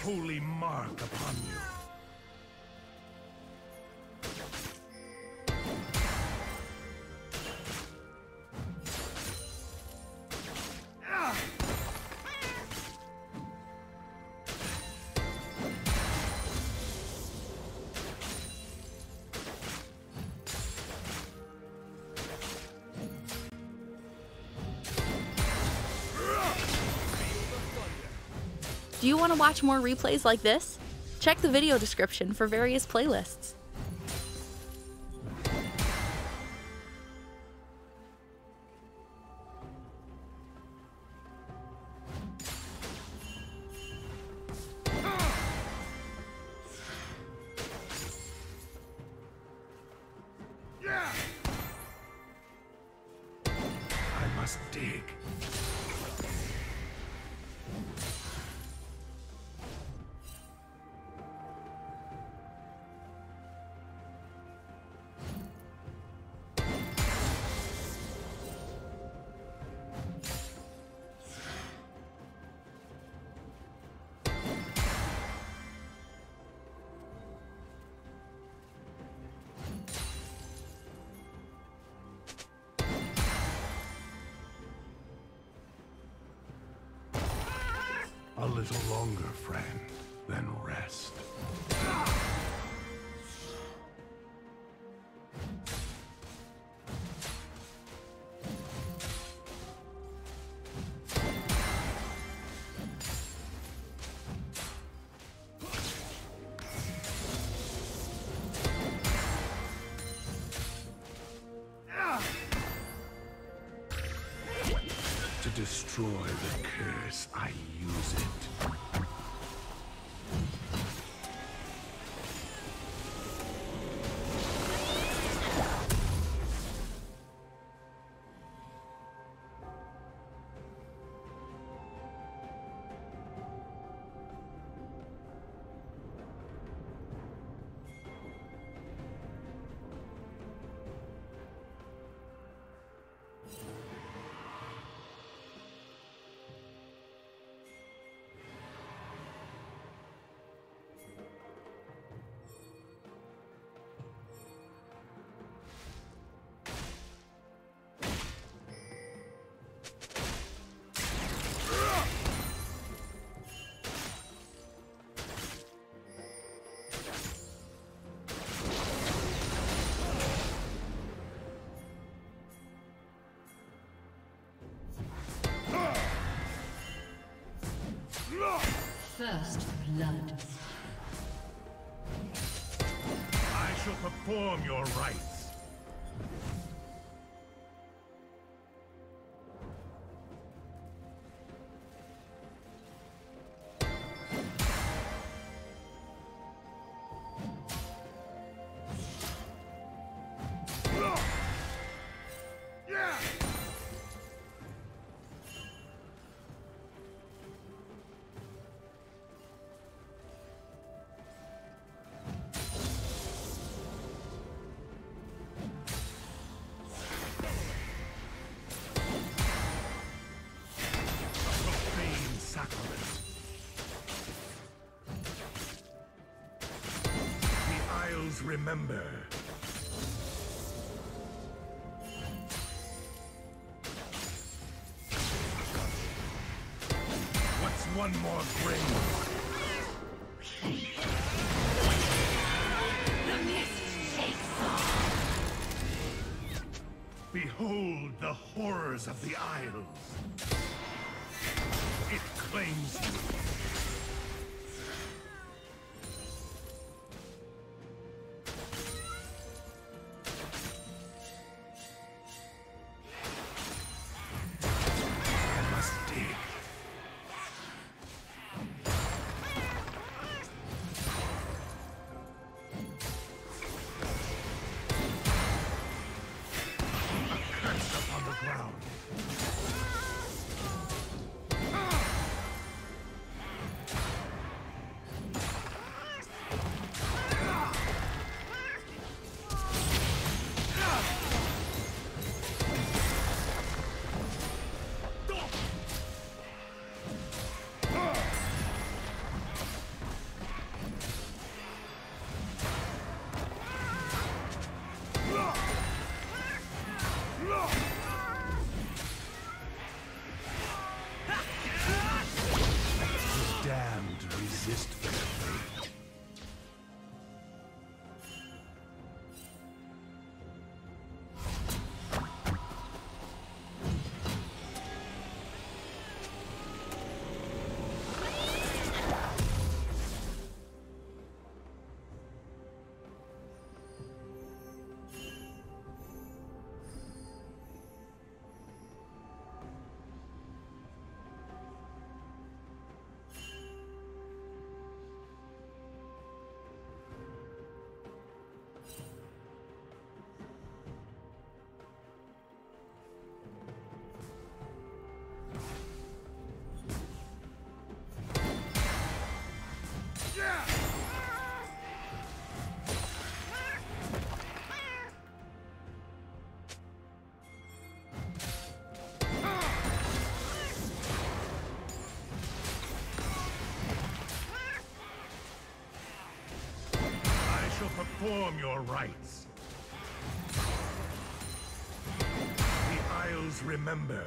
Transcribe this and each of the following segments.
holy mark upon you. Do you want to watch more replays like this? Check the video description for various playlists. I must dig. A little longer, friend, then rest. To destroy the curse, I use it. First blood. I shall perform your rites. Remember. What's one more grave? The mist takes off. Behold the horrors of the Isles. It claims you. The damned resist their fate. Perform your rites. The Isles remember.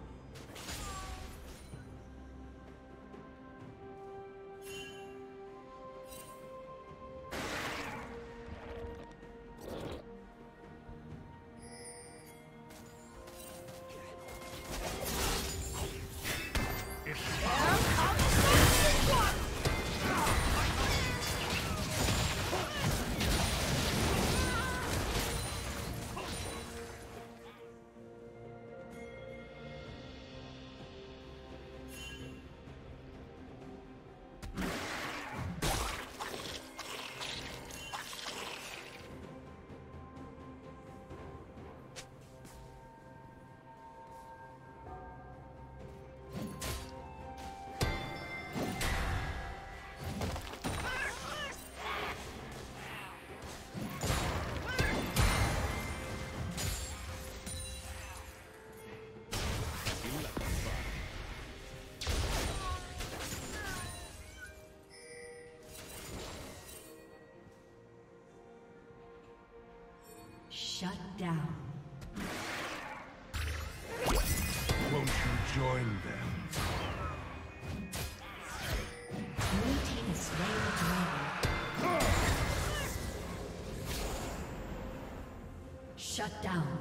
Shut down. Won't you join them? Blue team is slain the dragon. Shut down.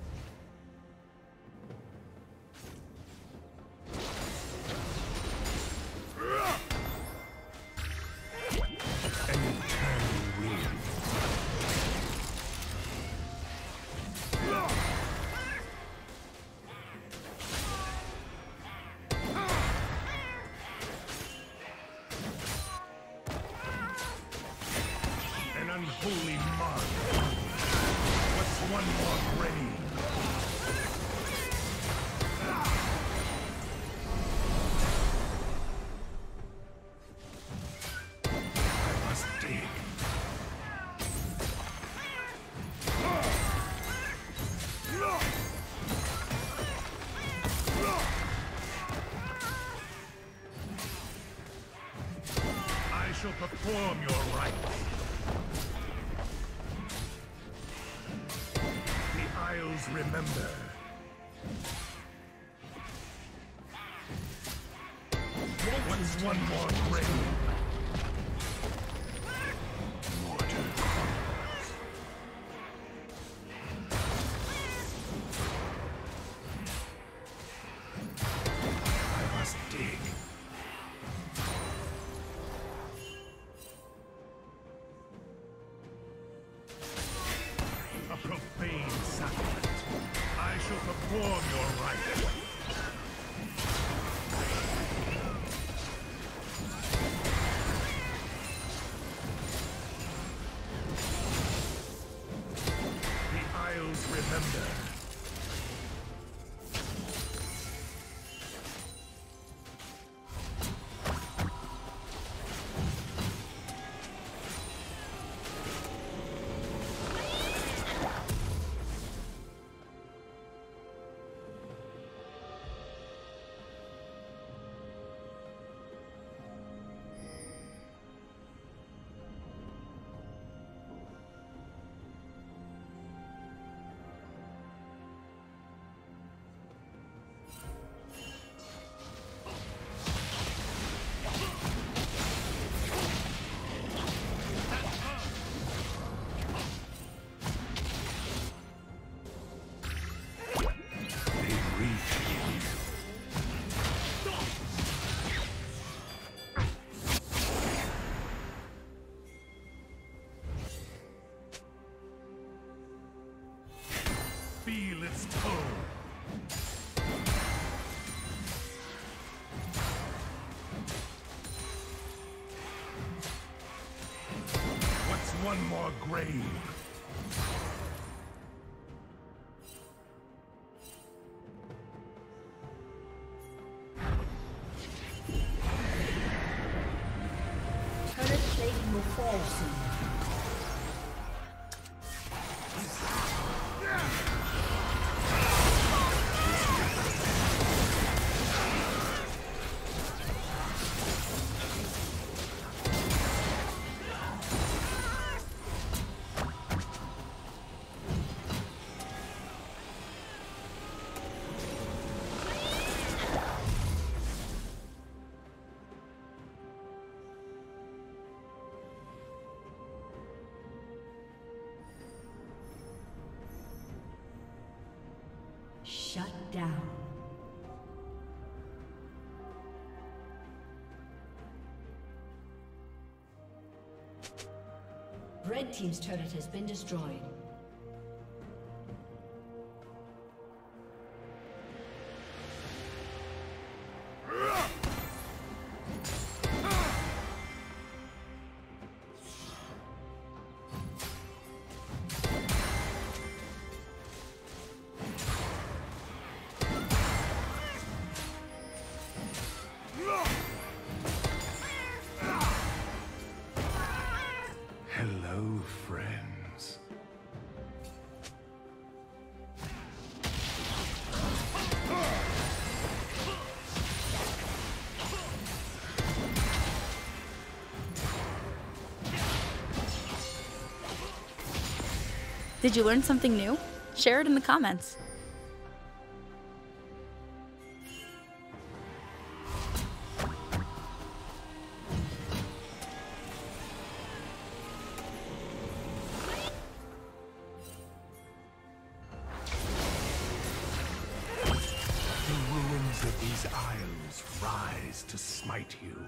Unholy mark. What's one more ready? I must dig. I shall perform your rites. Isles remember. What's one more grave? Mortar crumbles. I must dig. A profane sacrament. I shall perform your rites. The Isles remember. its tone. What's one more grave? Turret plating will fall soon. Shut down. Red team's turret has been destroyed. Hello, friends. Did you learn something new? Share it in the comments. Of these isles rise to smite you.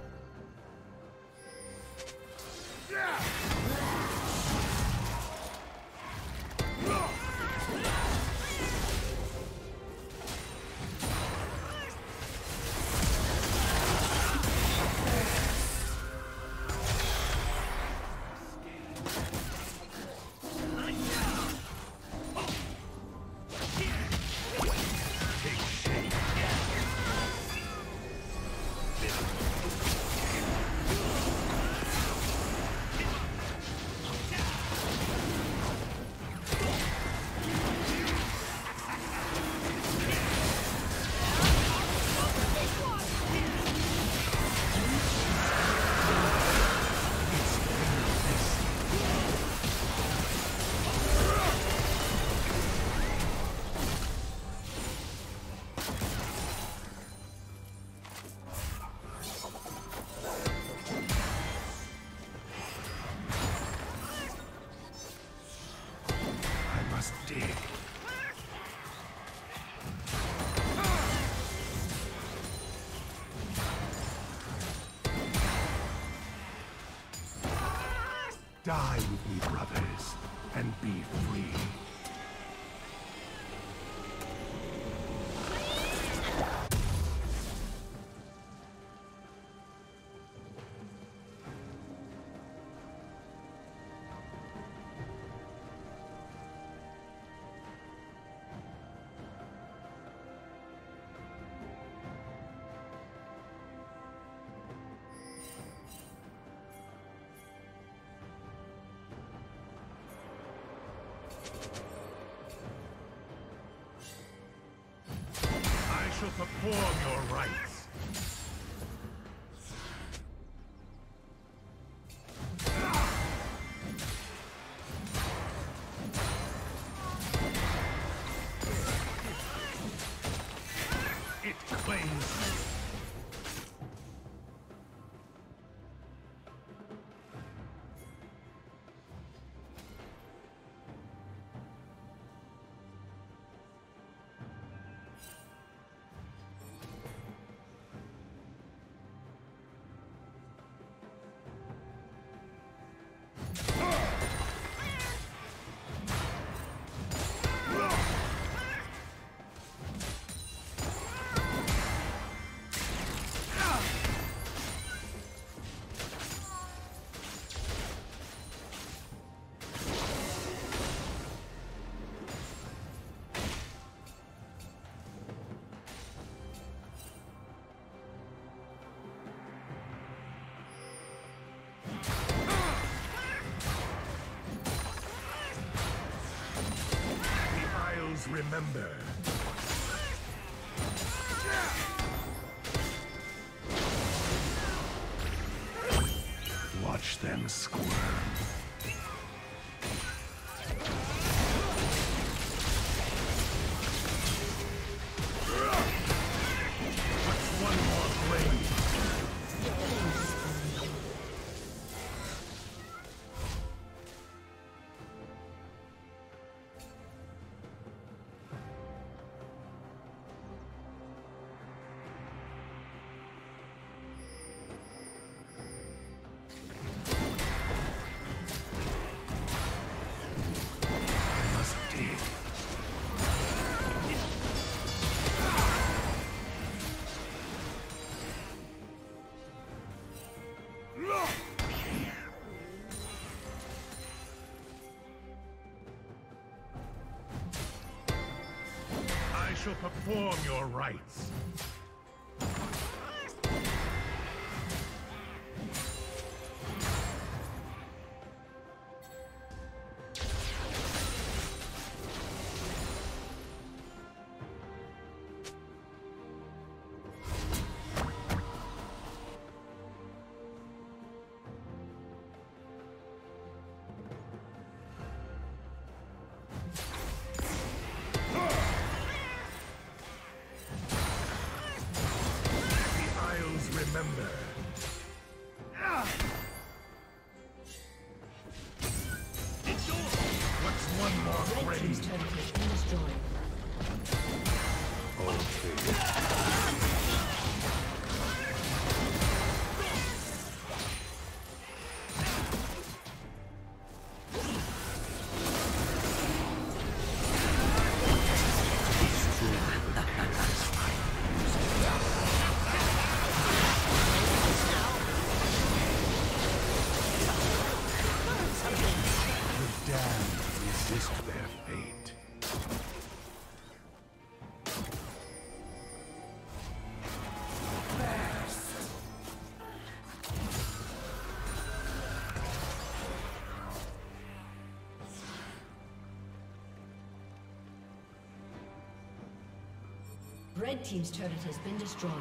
Dig. Die with me, brothers, and be free. I shall perform your rites. It claims you. remember. Watch them squirm. I shall perform your rites. Remember. What's one more Red team's turret has been destroyed. Resist their fate. Red team's turret has been destroyed.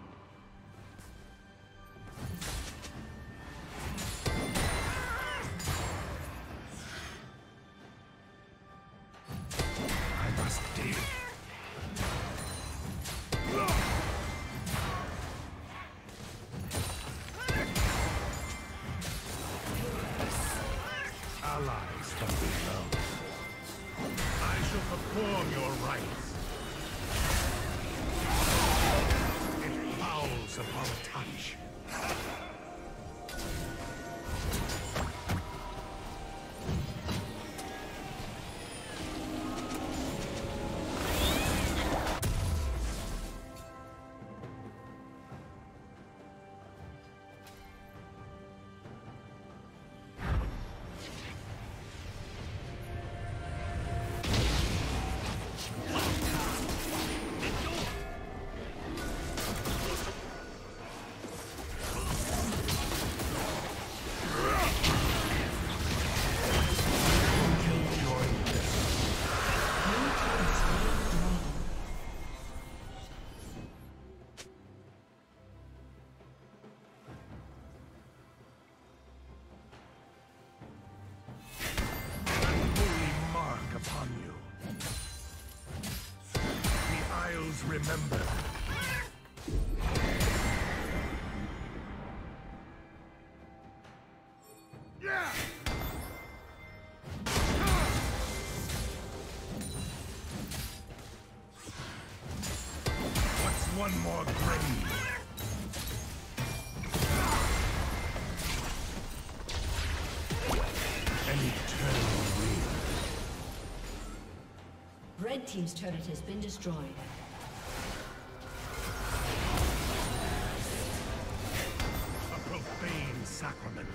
Allies from below. I shall perform your rites. It fouls upon touch. Remember. Yeah. What's one more grave? An eternal ring. Red team's turret has been destroyed. Profane sacrament.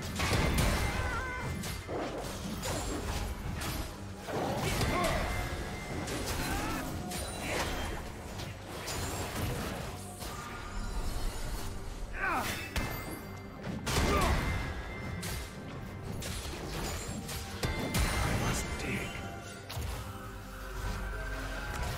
I must dig.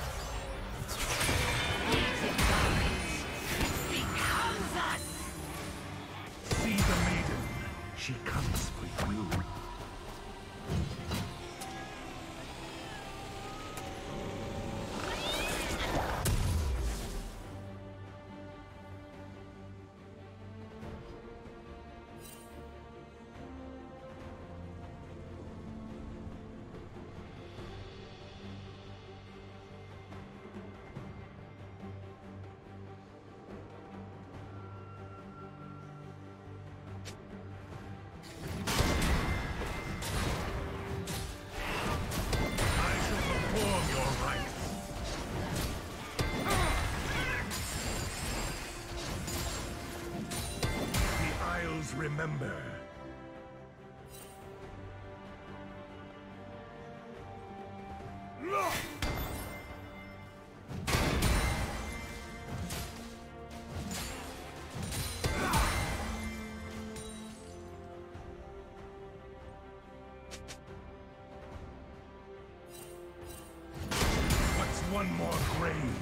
remember. What's one more grave?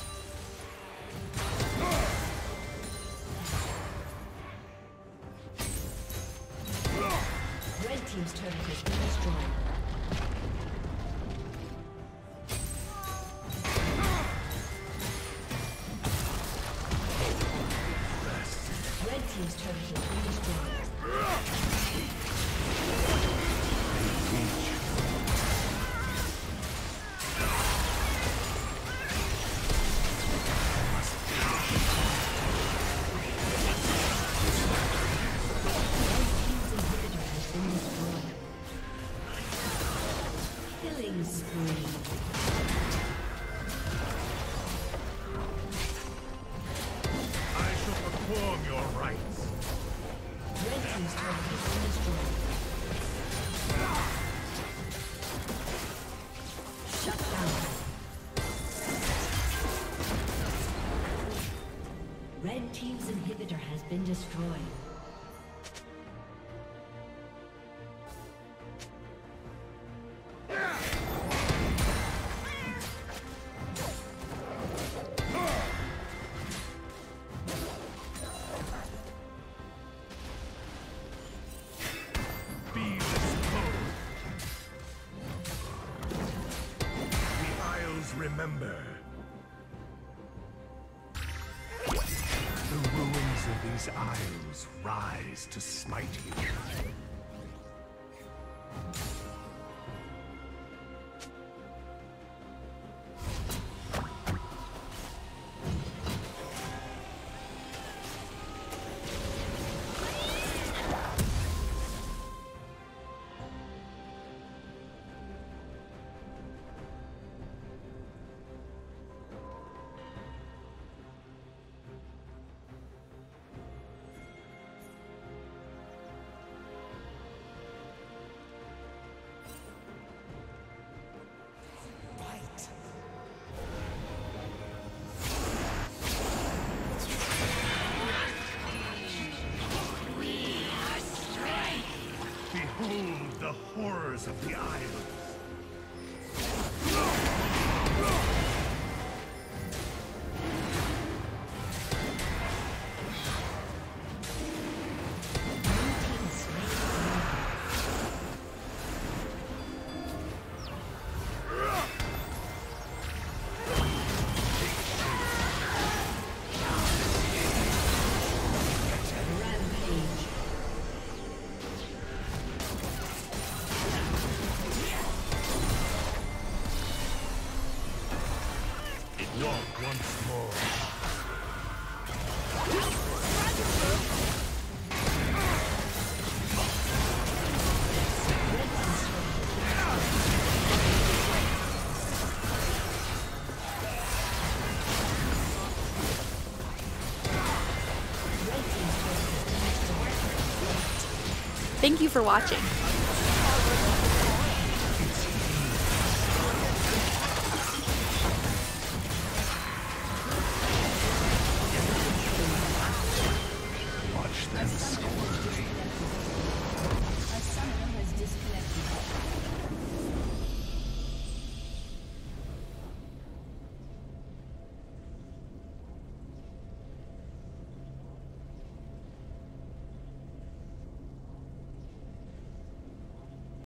Red team's turret has been destroyed. Red team's turret has been destroyed. Killing spree. I shall perform your rites. Red team's turret has been destroyed. Shut down. Red team's inhibitor has been destroyed. Be disposed. The Isles remember. The ruins of these isles rise to smite you. Behold the horrors of the isles. Walk once more. Thank you for watching.